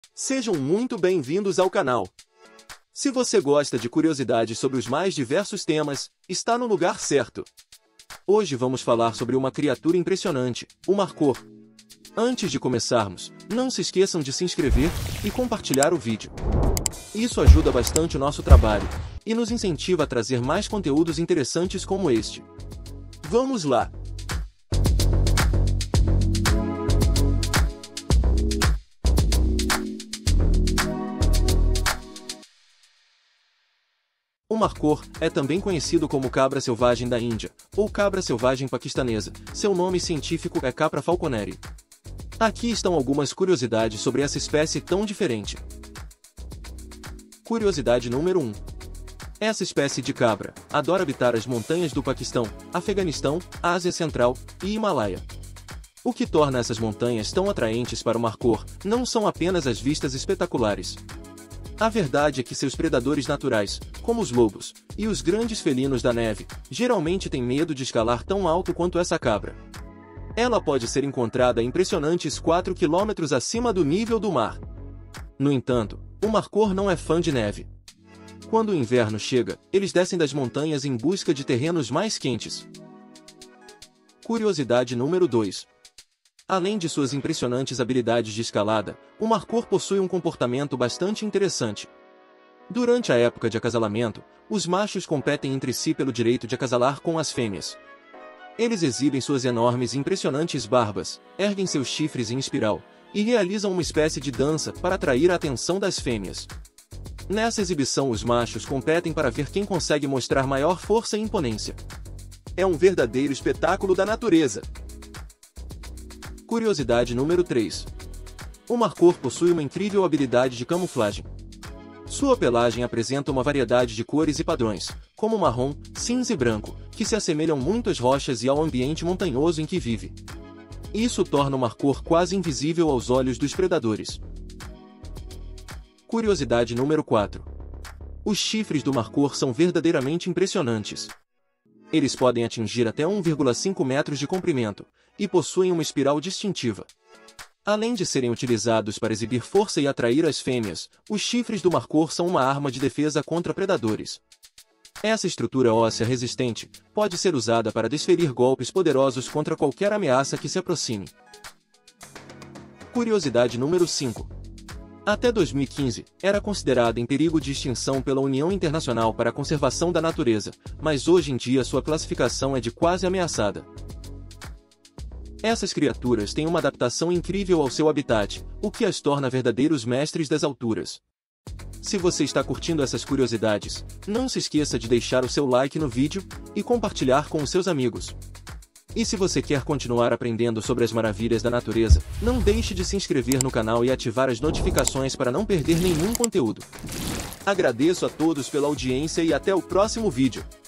Sejam muito bem-vindos ao canal. Se você gosta de curiosidades sobre os mais diversos temas, está no lugar certo. Hoje vamos falar sobre uma criatura impressionante, o Markhor. Antes de começarmos, não se esqueçam de se inscrever e compartilhar o vídeo. Isso ajuda bastante o nosso trabalho e nos incentiva a trazer mais conteúdos interessantes como este. Vamos lá! O Markhor é também conhecido como cabra selvagem da Índia, ou cabra selvagem paquistanesa. Seu nome científico é Capra falconeri. Aqui estão algumas curiosidades sobre essa espécie tão diferente. Curiosidade número 1. Essa espécie de cabra adora habitar as montanhas do Paquistão, Afeganistão, Ásia Central e Himalaia. O que torna essas montanhas tão atraentes para o Markhor não são apenas as vistas espetaculares. A verdade é que seus predadores naturais, como os lobos e os grandes felinos da neve, geralmente têm medo de escalar tão alto quanto essa cabra. Ela pode ser encontrada a impressionantes 4 km acima do nível do mar. No entanto, o Markhor não é fã de neve. Quando o inverno chega, eles descem das montanhas em busca de terrenos mais quentes. Curiosidade número 2. Além de suas impressionantes habilidades de escalada, o Markhor possui um comportamento bastante interessante. Durante a época de acasalamento, os machos competem entre si pelo direito de acasalar com as fêmeas. Eles exibem suas enormes e impressionantes barbas, erguem seus chifres em espiral, e realizam uma espécie de dança para atrair a atenção das fêmeas. Nessa exibição os machos competem para ver quem consegue mostrar maior força e imponência. É um verdadeiro espetáculo da natureza. Curiosidade número 3. O Markhor possui uma incrível habilidade de camuflagem. Sua pelagem apresenta uma variedade de cores e padrões, como marrom, cinza e branco, que se assemelham muito às rochas e ao ambiente montanhoso em que vive. Isso torna o Markhor quase invisível aos olhos dos predadores. Curiosidade número 4. Os chifres do Markhor são verdadeiramente impressionantes. Eles podem atingir até 1,5 metros de comprimento, e possuem uma espiral distintiva. Além de serem utilizados para exibir força e atrair as fêmeas, os chifres do Markhor são uma arma de defesa contra predadores. Essa estrutura óssea resistente pode ser usada para desferir golpes poderosos contra qualquer ameaça que se aproxime. Curiosidade número 5. Até 2015, era considerada em perigo de extinção pela União Internacional para a Conservação da Natureza, mas hoje em dia sua classificação é de quase ameaçada. Essas criaturas têm uma adaptação incrível ao seu habitat, o que as torna verdadeiros mestres das alturas. Se você está curtindo essas curiosidades, não se esqueça de deixar o seu like no vídeo e compartilhar com os seus amigos. E se você quer continuar aprendendo sobre as maravilhas da natureza, não deixe de se inscrever no canal e ativar as notificações para não perder nenhum conteúdo. Agradeço a todos pela audiência e até o próximo vídeo.